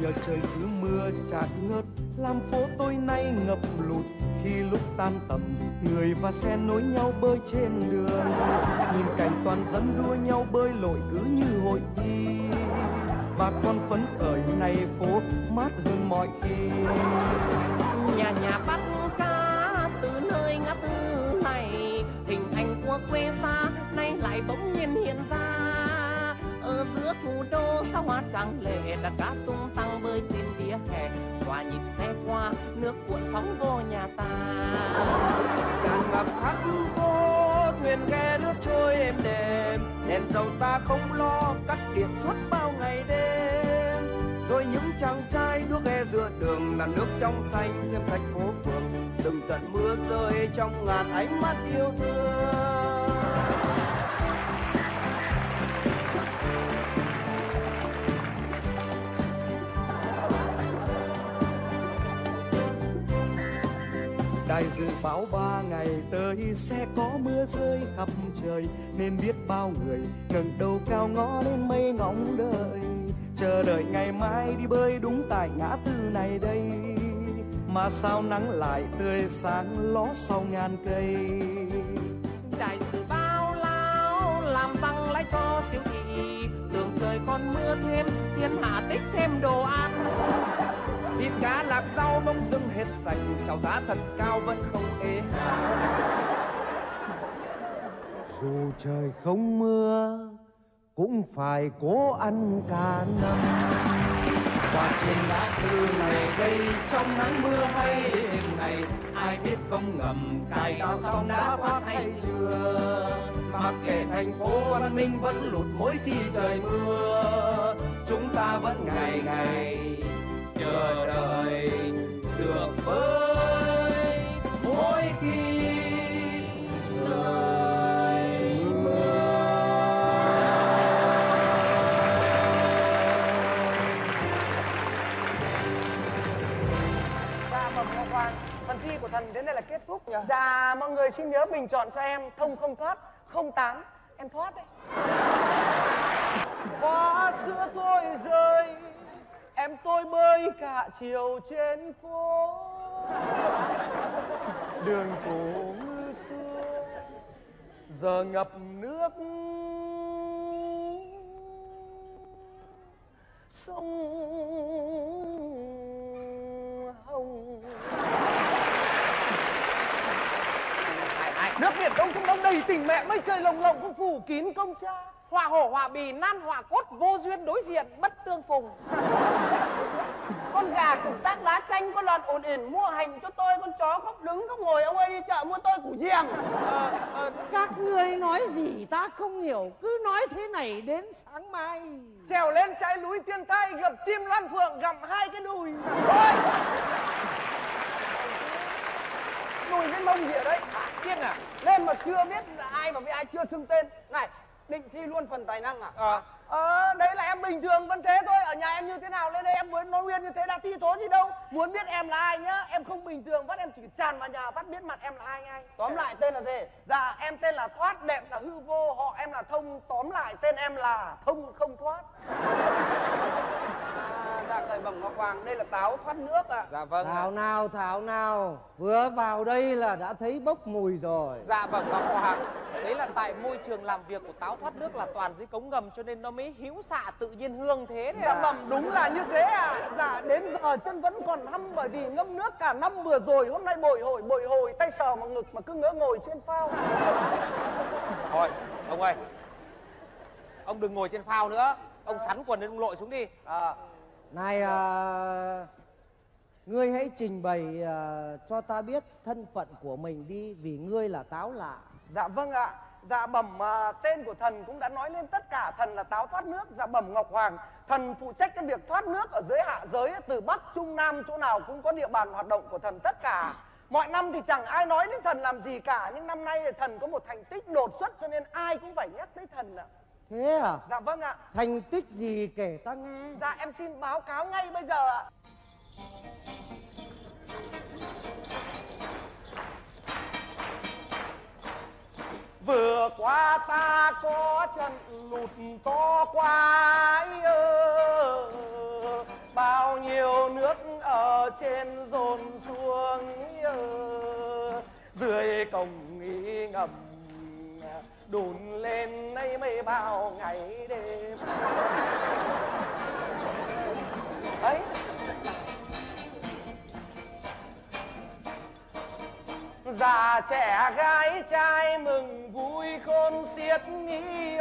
giờ trời cứ mưa chạt ngớt, làm phố tôi nay ngập lụt. Khi lúc tan tầm, người và xe nối nhau bơi trên đường, nhìn cảnh toàn dân đua nhau bơi lội cứ như hội thi. Bà con phấn khởi này phố mát hơn mọi khi. Nhà nhà bắt cá từ nơi ngắt này, hình ảnh của quê xa nay lại bỗng nhiên hiện ra. Ở giữa thủ đô sao hoa trắng lệ, đã cá tung tăng bơi trên vỉa hè, hòa nhịp xe qua nước cuộn sóng vô nhà ta. Tràn ngập khắp phố, thuyền ghe lướt trôi êm đềm, đèn dầu ta không lo cắt điện suốt bao ngày đêm. Rồi những chàng trai đuốc ghe giữa đường, làn nước trong xanh thêm sạch phố phường, từng trận mưa rơi trong ngàn ánh mắt yêu thương. Đài dự báo 3 ngày tới sẽ có mưa rơi khắp trời, nên biết bao người ngẩng đầu cao ngó lên mây ngóng đợi, chờ đợi ngày mai đi bơi đúng tại ngã tư này đây. Mà sao nắng lại tươi sáng ló sau ngàn cây. Đài dự báo lao làm tăng lãi cho siêu thị, tưởng trời còn mưa thêm, thiên hạ tích thêm đồ ăn. Thịt cá lạc rau bông dưng hết sạch, chào giá thật cao vẫn không ế. Dù trời không mưa cũng phải cố ăn cả năm. Và trên ngã tư này đây, trong nắng mưa hay đêm ngày, ai biết công ngầm cài cao xong đã phát hay chưa. Mặc kệ thành phố văn minh vẫn lụt mỗi khi trời mưa, chúng ta vẫn ngày ngày chờ đợi được bơi mỗi khi trời mưa. Dạ bẩm Ngọc Hoàng, phần thi của thần đến đây là kết thúc. Dạ mọi người xin nhớ bình chọn cho em thông không thoát 08, em thoát đấy. Hoa sữa tôi rơi, em tôi bơi cả chiều trên phố. Đường cổ ngư xưa giờ ngập nước, sông Hồng. Nước biển Đông Trung Đông đầy tình mẹ, mây trời lồng lộng cũng phủ kín công cha. Họa hổ họa bì nan họa cốt, vô duyên đối diện bất tương phùng. Con gà cục tác lá chanh, con lợn ồn ỉn mua hành cho tôi, con chó khóc đứng khóc ngồi, ông ơi đi chợ mua tôi củ giềng. Các ngươi nói gì ta không hiểu, cứ nói thế này đến sáng mai. Trèo lên trái núi Tiên Thai, gặp chim Lan Phượng, gặm hai cái đùi. Thôi đùi với mông gì ở đấy? Tiên à? Lên mà chưa biết là ai và với ai, chưa xưng tên. Này, định thi luôn phần tài năng à? Đấy là em bình thường vẫn thế thôi. Ở nhà em như thế nào lên đây em mới nói nguyên như thế, đã thi thố gì đâu. Muốn biết em là ai nhá, em không bình thường phát em chỉ tràn vào nhà phát biết mặt em là ai ngay. Tóm lại tên là gì? Dạ em tên là Thoát, đẹp là hư vô, họ em là Thông. Tóm lại tên em là Thông không thoát. Dạ khởi bẩm Ngọc Hoàng, đây là táo thoát nước ạ. Dạ vâng. Thảo nào, vừa vào đây là đã thấy bốc mùi rồi. Dạ vâng Ngọc Hoàng, đấy là tại môi trường làm việc của táo thoát nước là toàn dưới cống ngầm, cho nên nó mới hữu xạ tự nhiên hương thế đấy. Dạ bẩm đúng là như thế à. Dạ đến giờ chân vẫn còn hăm, bởi vì ngâm nước cả năm vừa rồi, hôm nay bồi hồi tay sờ vào ngực mà cứ ngỡ ngồi trên phao. Thôi ông ơi, ông đừng ngồi trên phao nữa, ông sắn quần lên ông lội xuống đi. Này ngươi hãy trình bày cho ta biết thân phận của mình đi, vì ngươi là Táo lạ. Dạ vâng ạ. Dạ bẩm tên của thần cũng đã nói lên tất cả, thần là Táo thoát nước. Dạ bẩm Ngọc Hoàng, thần phụ trách cái việc thoát nước ở dưới hạ giới, từ Bắc Trung Nam chỗ nào cũng có địa bàn hoạt động của thần tất cả. Mọi năm thì chẳng ai nói đến thần làm gì cả, nhưng năm nay thì thần có một thành tích đột xuất cho nên ai cũng phải nhắc tới thần ạ. Thế à? Dạ vâng ạ. Thành tích gì kể ta nghe. Dạ em xin báo cáo ngay bây giờ ạ. Vừa qua ta có trận lụt to quá bao nhiêu nước ở trên dồn xuống dưới cổng ý ngầm đùn lên đây mấy bao ngày đêm ấy. Già trẻ gái trai mừng vui khôn xiết nghĩ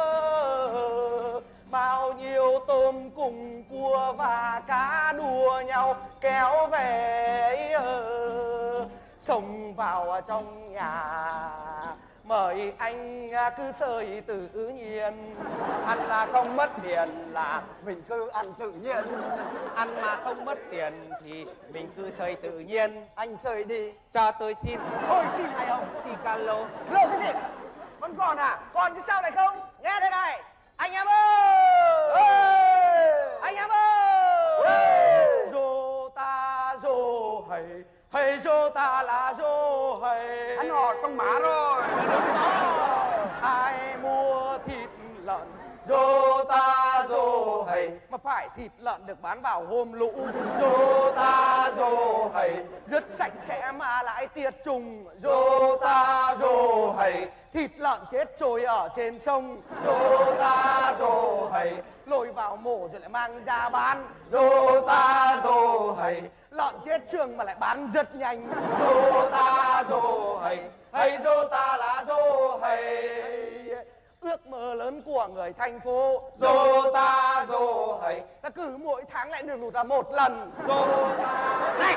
bao nhiêu tôm cùng cua và cá đua nhau kéo về xông vào trong nhà mời anh cứ sơi tự nhiên, ăn là không mất tiền là mình cứ ăn tự nhiên, Ăn mà không mất tiền thì mình cứ sơi tự nhiên. anh sơi đi. Cho tôi xin. Thôi xin hay không? Xin calo. Lô cái gì? Vẫn còn à? Còn chứ sao lại không? Nghe đây này, anh em ơi! Anh em ơi! Dô ta dô hay, hay dô ta là dô hay. Hắn hò sông Mã rồi. Đúng đó. Ai mua thịt lợn dô ta dô hay, mà phải thịt lợn được bán vào hôm lũ. Dô ta dô hay, rất sạch sẽ mà lại tiệt trùng. Dô ta dô hay, thịt lợn chết trôi ở trên sông. Dô ta dô hay, lôi vào mổ rồi lại mang ra bán. Dô ta dô hay, lợn chết trường mà lại bán rất nhanh. Dô ta dô hay, hay dô ta là dô hay. Ước mơ lớn của người thành phố. Dô ta dô hay, ta cứ mỗi tháng lại được lụt ra một lần. Dô ta... Này!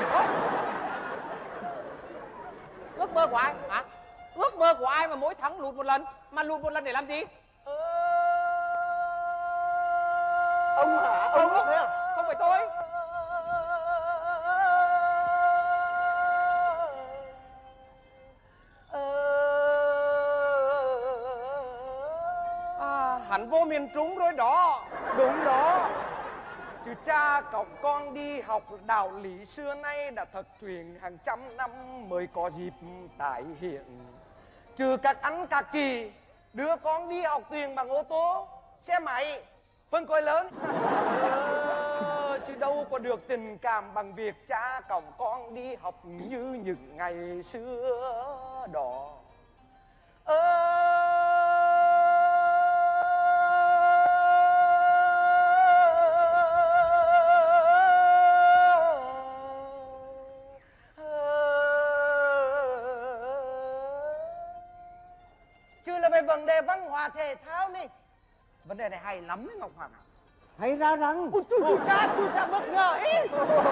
Ước mơ của ai hả? Ước mơ của ai mà mỗi tháng lụt một lần? Mà lụt một lần để làm gì? Ông hả? Ông ước thế à? Không phải tôi. Hắn vô miền Trung rồi đó. Đúng đó. Chứ cha cổng con đi học đạo lý xưa nay đã thật truyền hàng trăm năm mới có dịp tái hiện. Trừ các anh các chị, đứa con đi học thuyền bằng ô tô, xe máy, phân khối lớn. Chứ đâu có được tình cảm bằng việc cha cổng con đi học như những ngày xưa đó. Chứ là về vấn đề văn hóa thể thao đi. Vấn đề này hay lắm đấy Ngọc Hoàng ạ. Hay ra rằng Ôi chú cha bất ngờ ý.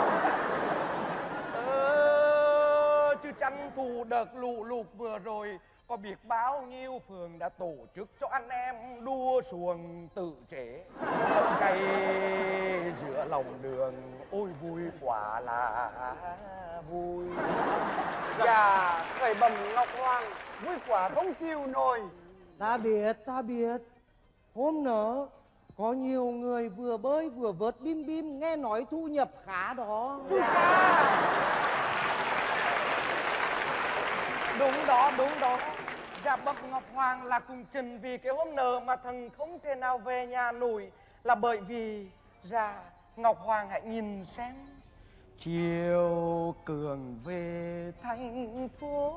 Chứ tranh thủ đợt lũ lụt vừa rồi có biết bao nhiêu phường đã tổ chức cho anh em đua xuồng tự chế cây giữa lòng đường. Ôi vui quá là vui. Dạ thầy bầm Ngọc Hoàng vui quá không chịu nổi. ta biết. Hôm nọ có nhiều người vừa bơi vừa vớt bim bim, nghe nói thu nhập khá đó. Đúng đó. Dạ bậc Ngọc Hoàng là cùng trình vì cái hôm nợ mà thần không thể nào về nhà nổi, là bởi vì dạ Ngọc Hoàng hãy nhìn xem chiều cường về thành phố,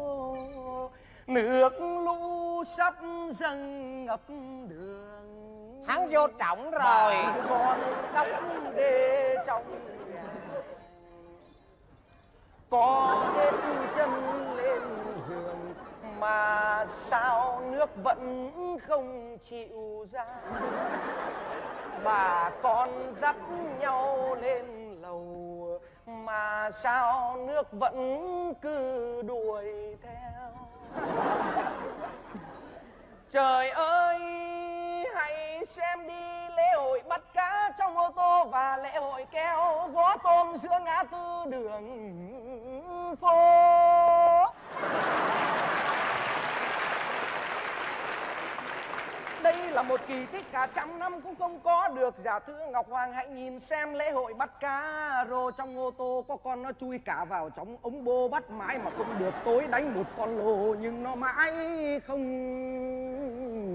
nước lũ sắp dâng ngập đường. Hắn vô trọng rồi. Con tóc đê trong nhà có hết chân lên giường mà sao nước vẫn không chịu ra. Bà con dắt nhau lên lầu mà sao nước vẫn cứ đuổi theo. Trời ơi, hãy xem đi lễ hội bắt cá trong ô tô và lễ hội kéo vó tôm giữa ngã tư đường phố. Đây là một kỳ tích cả trăm năm cũng không có được. Dạ thưa Ngọc Hoàng hãy nhìn xem lễ hội bắt cá rô trong ô tô, có con nó chui cả vào trong ống bô bắt mãi mà không được. Tối đánh một con lô nhưng nó mãi không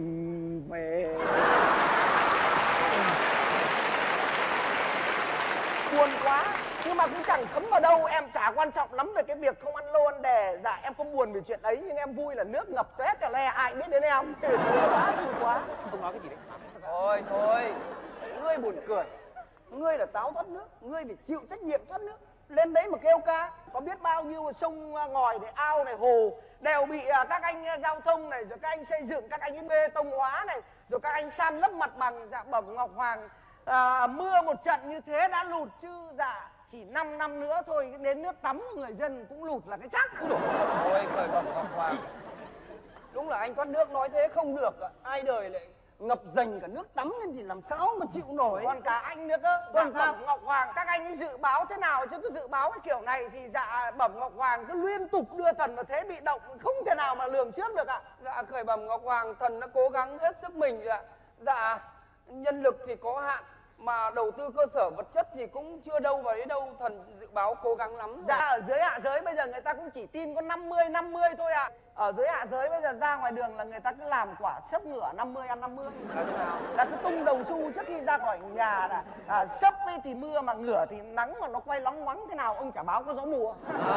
về. buồn quá. Nhưng mà cũng chẳng thấm vào đâu, em chả quan trọng lắm về cái việc không ăn lô ăn đè. Dạ em không buồn vì chuyện ấy, nhưng em vui là nước ngập toét cả le, ai biết đến em. Sướng quá, vui quá. Không nói cái gì đấy. Thôi thôi, ngươi buồn cười. Ngươi là táo thoát nước, ngươi phải chịu trách nhiệm thoát nước. Lên đấy mà kêu ca, có biết bao nhiêu sông ngòi này, ao này, hồ đều bị các anh giao thông này, rồi các anh xây dựng, các anh bê tông hóa này, rồi các anh san lấp mặt bằng. Dạ bẩm Ngọc Hoàng, mưa một trận như thế đã lụt chứ. Dạ chỉ 5 năm nữa thôi, đến nước tắm của người dân cũng lụt là cái chắc. Thôi khởi bẩm Ngọc Hoàng, đúng là anh thoát nước nói thế không được. Ai đời lại ngập dành cả nước tắm lên thì làm sao mà chịu nổi. Còn cả anh nữa cơ. Dạ bẩm Ngọc Hoàng, các anh ấy dự báo thế nào chứ cứ dự báo cái kiểu này thì dạ bẩm Ngọc Hoàng cứ liên tục đưa thần vào thế bị động, không thể nào mà lường trước được ạ. Dạ khởi bẩm Ngọc Hoàng, thần đã cố gắng hết sức mình ạ. Dạ nhân lực thì có hạn, mà đầu tư cơ sở vật chất thì cũng chưa đâu vào đấy đâu. Thần dự báo cố gắng lắm rồi. Dạ ở dưới hạ giới bây giờ người ta cũng chỉ tin có 50-50 thôi ạ. Ở dưới hạ giới bây giờ ra ngoài đường là người ta cứ làm quả xấp ngửa 50 ăn 50. Là thế nào? Là cứ tung đồng xu trước khi ra khỏi nhà là xấp ấy thì mưa mà ngửa thì nắng, mà nó quay lóng ngoắng thế nào ông chả báo có gió mùa.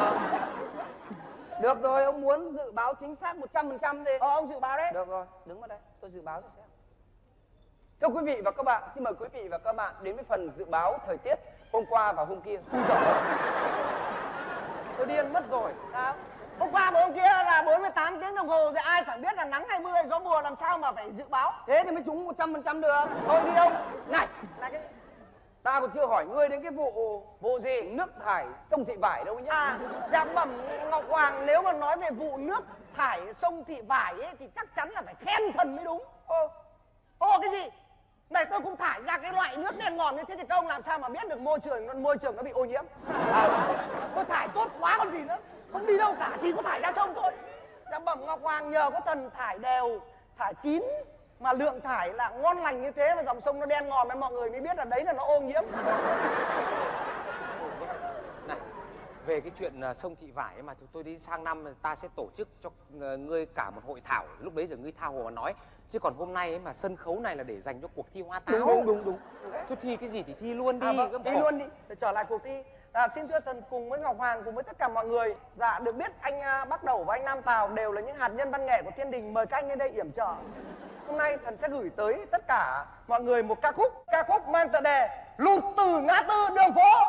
Được rồi, ông muốn dự báo chính xác 100% đi. Ông dự báo đấy. Được rồi, đứng vào đây, tôi dự báo cho xem. Thưa quý vị và các bạn, xin mời quý vị và các bạn đến với phần dự báo thời tiết hôm qua và hôm kia. Ui giời ơi, tôi điên mất rồi. Hôm qua và hôm kia là 48 tiếng đồng hồ rồi, ai chẳng biết là nắng hay mưa hay gió mùa, làm sao mà phải dự báo. Thế thì mới trúng 100% được. Thôi đi ông. Này, cái ta còn chưa hỏi ngươi đến cái vụ gì nước thải sông Thị Vải đâu nhá. dạ bẩm Ngọc Hoàng, nếu mà nói về vụ nước thải sông Thị Vải ấy thì chắc chắn là phải khen thần mới đúng. Cái gì? Này tôi cũng thải ra cái loại nước đen ngòm như thế thì các ông làm sao mà biết được môi trường nó bị ô nhiễm. Tôi thải tốt quá còn gì nữa, không đi đâu cả, chỉ có thải ra sông thôi. Dạ bẩm Ngọc Hoàng, nhờ có thần thải đều, thải kín mà lượng thải là ngon lành như thế mà dòng sông nó đen ngòm nên mọi người mới biết là đấy là nó ô nhiễm. Này, về cái chuyện sông Thị Vải ấy mà chúng tôi đi sang năm ta sẽ tổ chức cho ngươi cả một hội thảo, lúc bấy giờ ngươi tha hồ mà nói. Chứ còn hôm nay ấy mà sân khấu này là để dành cho cuộc thi hoa táo. Đúng. Thôi thi cái gì thì thi luôn đi. Thi luôn đi, để trở lại cuộc thi. Xin thưa thần cùng với Ngọc Hoàng, cùng với tất cả mọi người. Dạ được biết anh Bắc Đẩu và anh Nam Tào đều là những hạt nhân văn nghệ của thiên đình. Mời các anh lên đây yểm trợ. Hôm nay thần sẽ gửi tới tất cả mọi người một ca khúc mang tựa đề Lụt từ ngã tư đường phố.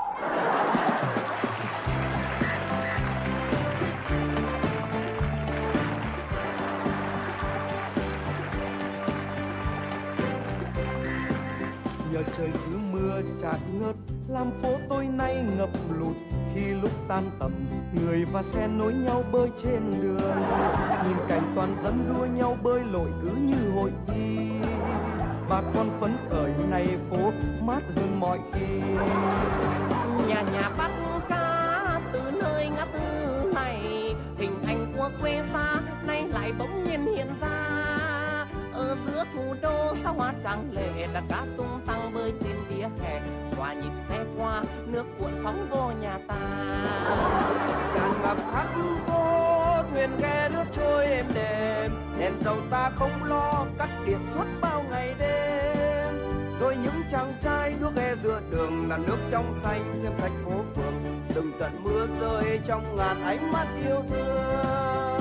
Nhờ trời cứ mưa chạt ngớt làm phố tôi nay ngập lụt. Khi lúc tan tầm người và xe nối nhau bơi trên đường, nhìn cảnh toàn dân đua nhau bơi lội cứ như hội thi. Bà con phấn khởi này phố mát hơn mọi khi. Nhà bắt cá từ nơi ngã tư này, hình ảnh của quê xa nay lại bỗng nhiên hiện ra. Ở giữa thủ đô sao hoa trắng lệ, đã cá tung tăng bơi trên vỉa hè, hòa nhịp xe qua nước cuộn sóng vô nhà ta. Tràn ngập khắp phố thuyền ghe lướt trôi êm đềm, đèn dầu ta không lo cắt điện suốt bao ngày đêm. Rồi những chàng trai đuốc ghe giữa đường là nước trong xanh thêm sạch phố phường. Từng trận mưa rơi trong ngàn ánh mắt yêu thương.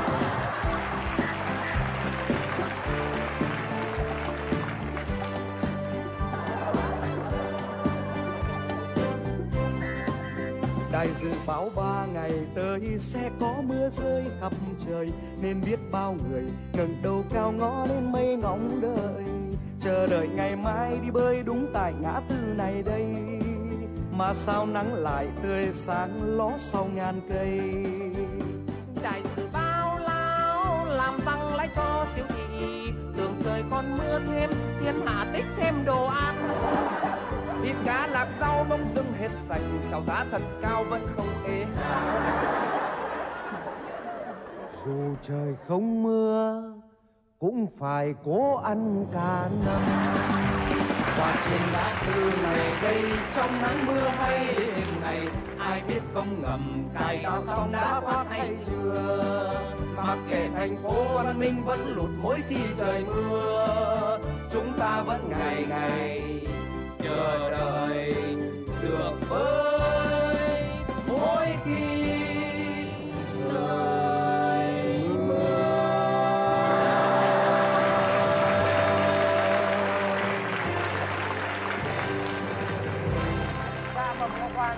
Đài dự báo 3 ngày tới sẽ có mưa rơi khắp trời, nên biết bao người ngẩng đầu cao ngó lên mây ngóng đợi, chờ đợi ngày mai đi bơi đúng tại ngã tư này đây. Mà sao nắng lại tươi sáng ló sau ngàn cây. Đài dự báo lao làm tăng lãi cho siêu thị, tưởng trời còn mưa thêm thiên hạ tích thêm đồ ăn. Thịt cá lạc rau bông dưng hết sạch, chào giá thật cao vẫn không ế. Dù trời không mưa cũng phải cố ăn cả năm. Và trên lá thư này đây trong nắng mưa hay ngày, ai biết công ngầm cài cao xong đã phát hay chưa. Mặc kệ thành phố văn minh vẫn lụt mỗi khi trời mưa, chúng ta vẫn ngày ngày chờ đợi được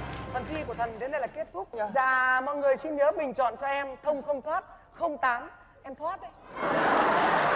phần thi của thần đến đây là kết thúc. Dạ mọi người xin nhớ bình chọn cho em thông không thoát 08 em thoát đấy.